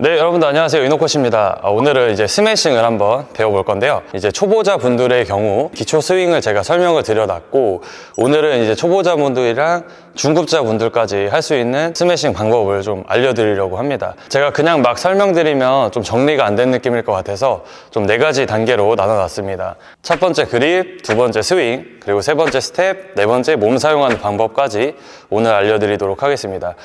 네, 여러분들 안녕하세요. 이노코치입니다. 오늘은 이제 스매싱을 한번 배워볼 건데요. 이제 초보자 분들의 경우 기초 스윙을 제가 설명을 드려놨고, 오늘은 이제 초보자 분들이랑 중급자 분들까지 할 수 있는 스매싱 방법을 좀 알려드리려고 합니다. 제가 그냥 막 설명드리면 좀 정리가 안 된 느낌일 것 같아서 좀 4가지 단계로 나눠놨습니다. 첫 번째 그립, 두 번째 스윙, 그리고 세 번째 스텝, 네 번째 몸 사용하는 방법까지 오늘 알려드리도록 하겠습니다.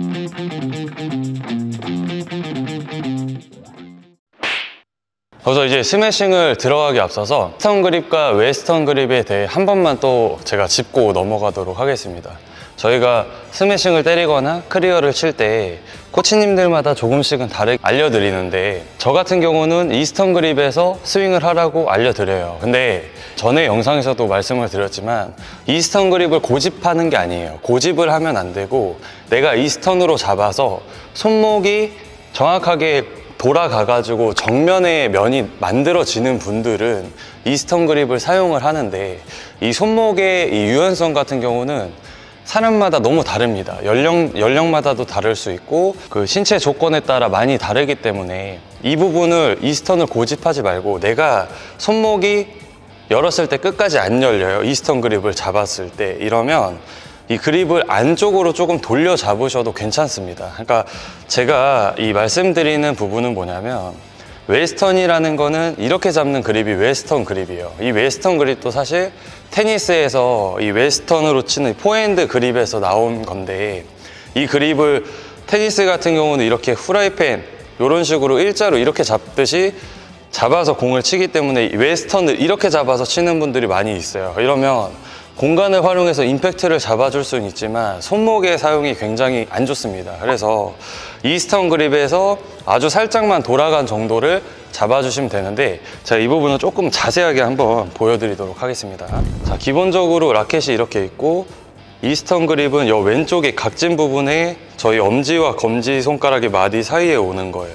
그래서 이제 스매싱을 들어가기 앞서서 이스턴 그립과 웨스턴 그립에 대해 한 번만 또 제가 짚고 넘어가도록 하겠습니다. 저희가 스매싱을 때리거나 클리어를 칠 때 코치님들마다 조금씩은 다르게 알려드리는데, 저 같은 경우는 이스턴 그립에서 스윙을 하라고 알려드려요. 근데 전에 영상에서도 말씀을 드렸지만 이스턴 그립을 고집하는 게 아니에요. 고집을 하면 안 되고, 내가 이스턴으로 잡아서 손목이 정확하게 돌아가가지고 정면에 면이 만들어지는 분들은 이스턴 그립을 사용을 하는데, 이 손목의 이 유연성 같은 경우는 사람마다 너무 다릅니다. 연령마다도 다를 수 있고, 그 신체 조건에 따라 많이 다르기 때문에 이 부분을 이스턴을 고집하지 말고, 내가 손목이 열었을 때 끝까지 안 열려요. 이스턴 그립을 잡았을 때. 이러면 이 그립을 안쪽으로 조금 돌려 잡으셔도 괜찮습니다. 그러니까 제가 이 말씀드리는 부분은 뭐냐면, 웨스턴이라는 거는 이렇게 잡는 그립이 웨스턴 그립이에요. 이 웨스턴 그립도 사실 테니스에서 이 웨스턴으로 치는 포핸드 그립에서 나온 건데, 이 그립을 테니스 같은 경우는 이렇게 후라이팬 이런 식으로 일자로 이렇게 잡듯이 잡아서 공을 치기 때문에 이 웨스턴을 이렇게 잡아서 치는 분들이 많이 있어요. 이러면 공간을 활용해서 임팩트를 잡아줄 수는 있지만 손목의 사용이 굉장히 안 좋습니다. 그래서 이스턴 그립에서 아주 살짝만 돌아간 정도를 잡아주시면 되는데, 제가 이 부분은 조금 자세하게 한번 보여드리도록 하겠습니다. 자, 기본적으로 라켓이 이렇게 있고, 이스턴 그립은 이 왼쪽에 각진 부분에 저희 엄지와 검지 손가락의 마디 사이에 오는 거예요.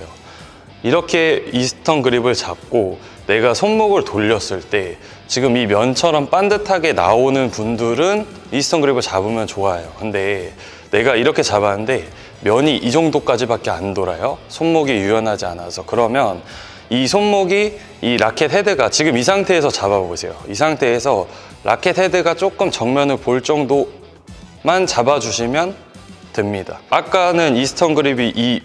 이렇게 이스턴 그립을 잡고 내가 손목을 돌렸을 때 지금 이 면처럼 반듯하게 나오는 분들은 이스턴 그립을 잡으면 좋아요. 근데 내가 이렇게 잡았는데 면이 이 정도까지밖에 안 돌아요. 손목이 유연하지 않아서. 그러면 이 손목이 이 라켓 헤드가 지금 이 상태에서 잡아보세요. 이 상태에서 라켓 헤드가 조금 정면을 볼 정도만 잡아주시면 됩니다. 아까는 이스턴 그립이 이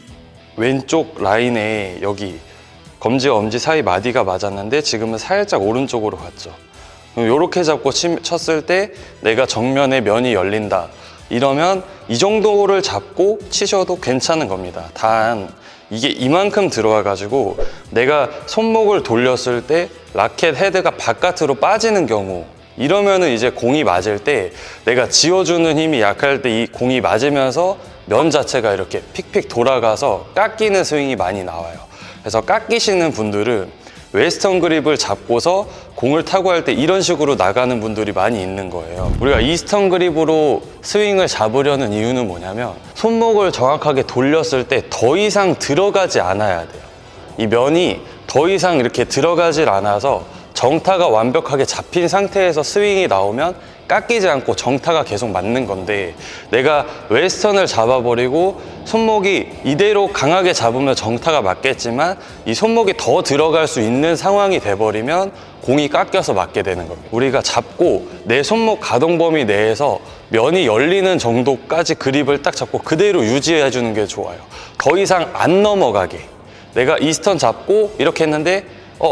왼쪽 라인에 여기 검지와 엄지 사이 마디가 맞았는데, 지금은 살짝 오른쪽으로 갔죠. 이렇게 잡고 쳤을 때 내가 정면에 면이 열린다. 이러면 이 정도를 잡고 치셔도 괜찮은 겁니다. 단 이게 이만큼 들어와 가지고 내가 손목을 돌렸을 때 라켓 헤드가 바깥으로 빠지는 경우, 이러면은 이제 공이 맞을 때 내가 지어주는 힘이 약할 때 이 공이 맞으면서 면 자체가 이렇게 픽픽 돌아가서 깎이는 스윙이 많이 나와요. 그래서 깎이시는 분들은 웨스턴 그립을 잡고서 공을 타고 할 때 이런 식으로 나가는 분들이 많이 있는 거예요. 우리가 이스턴 그립으로 스윙을 잡으려는 이유는 뭐냐면, 손목을 정확하게 돌렸을 때 더 이상 들어가지 않아야 돼요. 이 면이 더 이상 이렇게 들어가질 않아서 정타가 완벽하게 잡힌 상태에서 스윙이 나오면 깎이지 않고 정타가 계속 맞는 건데, 내가 웨스턴을 잡아버리고 손목이 이대로 강하게 잡으면 정타가 맞겠지만 이 손목이 더 들어갈 수 있는 상황이 돼버리면 공이 깎여서 맞게 되는 겁니다. 우리가 잡고 내 손목 가동 범위 내에서 면이 열리는 정도까지 그립을 딱 잡고 그대로 유지해 주는 게 좋아요. 더 이상 안 넘어가게. 내가 이스턴 잡고 이렇게 했는데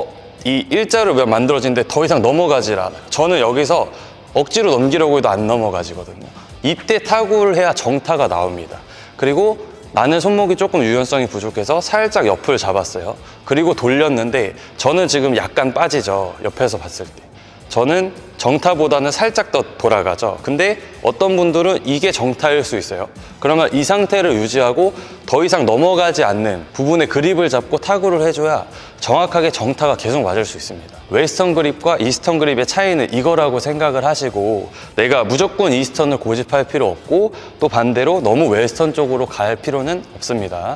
이 일자로 면 만들어지는데 더 이상 넘어가질 않아요. 저는 여기서 억지로 넘기려고 해도 안 넘어가지거든요. 이때 타구를 해야 정타가 나옵니다. 그리고 나는 손목이 조금 유연성이 부족해서 살짝 옆을 잡았어요. 그리고 돌렸는데 저는 지금 약간 빠지죠. 옆에서 봤을 때. 저는 정타보다는 살짝 더 돌아가죠. 근데 어떤 분들은 이게 정타일 수 있어요. 그러면 이 상태를 유지하고 더 이상 넘어가지 않는 부분에 그립을 잡고 타구를 해줘야 정확하게 정타가 계속 맞을 수 있습니다. 웨스턴 그립과 이스턴 그립의 차이는 이거라고 생각을 하시고, 내가 무조건 이스턴을 고집할 필요 없고 또 반대로 너무 웨스턴 쪽으로 갈 필요는 없습니다.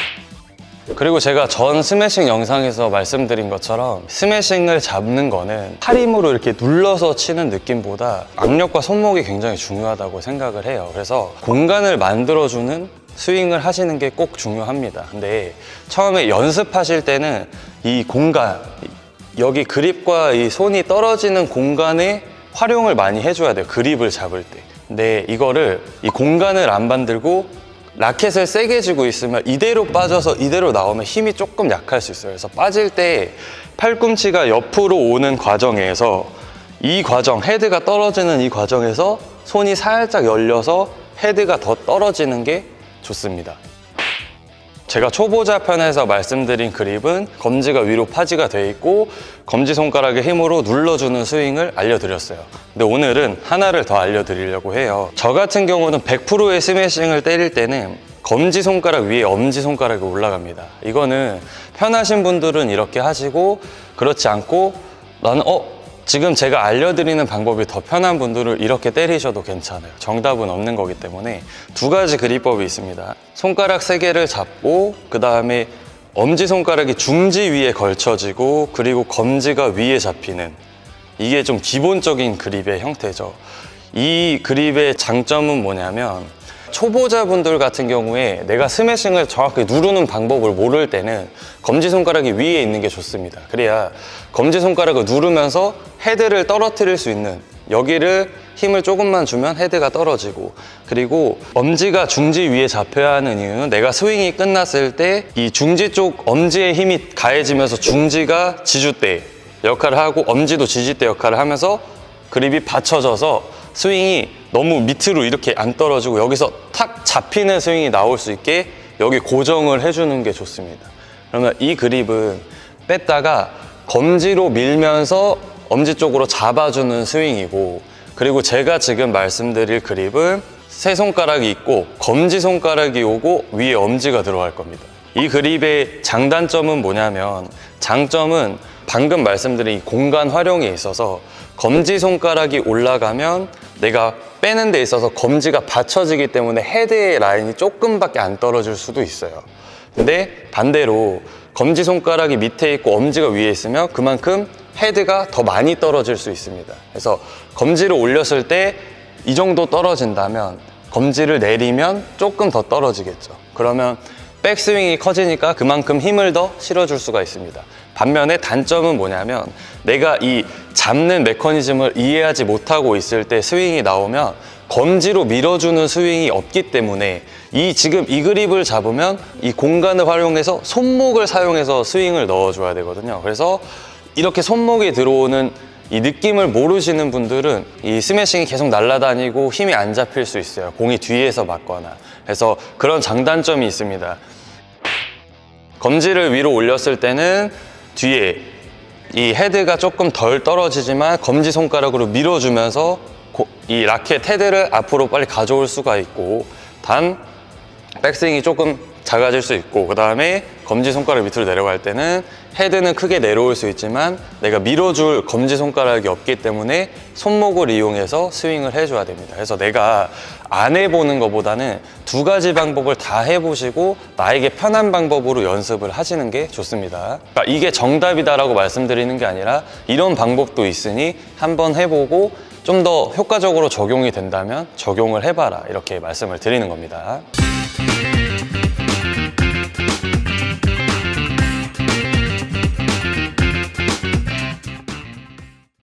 그리고 제가 전 스매싱 영상에서 말씀드린 것처럼 스매싱을 잡는 거는 팔 힘으로 이렇게 눌러서 치는 느낌보다 악력과 손목이 굉장히 중요하다고 생각을 해요. 그래서 공간을 만들어주는 스윙을 하시는 게 꼭 중요합니다. 근데 처음에 연습하실 때는 이 공간, 여기 그립과 이 손이 떨어지는 공간에 활용을 많이 해줘야 돼요. 그립을 잡을 때. 근데 이거를 이 공간을 안 만들고 라켓을 세게 쥐고 있으면 이대로 빠져서 이대로 나오면 힘이 조금 약할 수 있어요. 그래서 빠질 때 팔꿈치가 옆으로 오는 과정에서 이 과정, 헤드가 떨어지는 이 과정에서 손이 살짝 열려서 헤드가 더 떨어지는 게 좋습니다. 제가 초보자 편에서 말씀드린 그립은 검지가 위로 파지가 되어 있고 검지손가락의 힘으로 눌러주는 스윙을 알려드렸어요. 근데 오늘은 하나를 더 알려드리려고 해요. 저 같은 경우는 100%의 스매싱을 때릴 때는 검지손가락 위에 엄지손가락이 올라갑니다. 이거는 편하신 분들은 이렇게 하시고, 그렇지 않고 나는 지금 제가 알려드리는 방법이 더 편한 분들은 이렇게 때리셔도 괜찮아요. 정답은 없는 거기 때문에 두 가지 그립법이 있습니다. 손가락 3개를 잡고 그 다음에 엄지손가락이 중지 위에 걸쳐지고 그리고 검지가 위에 잡히는, 이게 좀 기본적인 그립의 형태죠. 이 그립의 장점은 뭐냐면, 초보자분들 같은 경우에 내가 스매싱을 정확히 누르는 방법을 모를 때는 검지손가락이 위에 있는 게 좋습니다. 그래야 검지손가락을 누르면서 헤드를 떨어뜨릴 수 있는, 여기를 힘을 조금만 주면 헤드가 떨어지고, 그리고 엄지가 중지 위에 잡혀야 하는 이유는 내가 스윙이 끝났을 때 이 중지 쪽 엄지의 힘이 가해지면서 중지가 지주대 역할을 하고 엄지도 지지대 역할을 하면서 그립이 받쳐져서 스윙이 너무 밑으로 이렇게 안 떨어지고 여기서 탁 잡히는 스윙이 나올 수 있게 여기 고정을 해주는 게 좋습니다. 그러면 이 그립은 뺐다가 검지로 밀면서 엄지 쪽으로 잡아주는 스윙이고, 그리고 제가 지금 말씀드릴 그립은 세 손가락이 있고 검지 손가락이 오고 위에 엄지가 들어갈 겁니다. 이 그립의 장단점은 뭐냐면, 장점은 방금 말씀드린 이 공간 활용에 있어서 검지손가락이 올라가면 내가 빼는 데 있어서 검지가 받쳐지기 때문에 헤드의 라인이 조금밖에 안 떨어질 수도 있어요. 근데 반대로 검지손가락이 밑에 있고 엄지가 위에 있으면 그만큼 헤드가 더 많이 떨어질 수 있습니다. 그래서 검지를 올렸을 때 이 정도 떨어진다면 검지를 내리면 조금 더 떨어지겠죠. 그러면 백스윙이 커지니까 그만큼 힘을 더 실어줄 수가 있습니다. 반면에 단점은 뭐냐면, 내가 이 잡는 메커니즘을 이해하지 못하고 있을 때 스윙이 나오면 검지로 밀어주는 스윙이 없기 때문에 지금 이 그립을 잡으면 이 공간을 활용해서 손목을 사용해서 스윙을 넣어줘야 되거든요. 그래서 이렇게 손목에 들어오는 이 느낌을 모르시는 분들은 이 스매싱이 계속 날아다니고 힘이 안 잡힐 수 있어요. 공이 뒤에서 맞거나. 그래서 그런 장단점이 있습니다. 검지를 위로 올렸을 때는 뒤에 이 헤드가 조금 덜 떨어지지만 검지손가락으로 밀어주면서 이 라켓 헤드를 앞으로 빨리 가져올 수가 있고, 단 백스윙이 조금 작아질 수 있고, 그 다음에 검지손가락 밑으로 내려갈 때는 헤드는 크게 내려올 수 있지만 내가 밀어줄 검지손가락이 없기 때문에 손목을 이용해서 스윙을 해줘야 됩니다. 그래서 내가 안 해보는 것보다는 두 가지 방법을 다 해보시고 나에게 편한 방법으로 연습을 하시는 게 좋습니다. 그러니까 이게 정답이다라고 말씀드리는 게 아니라 이런 방법도 있으니 한번 해보고 좀 더 효과적으로 적용이 된다면 적용을 해봐라, 이렇게 말씀을 드리는 겁니다.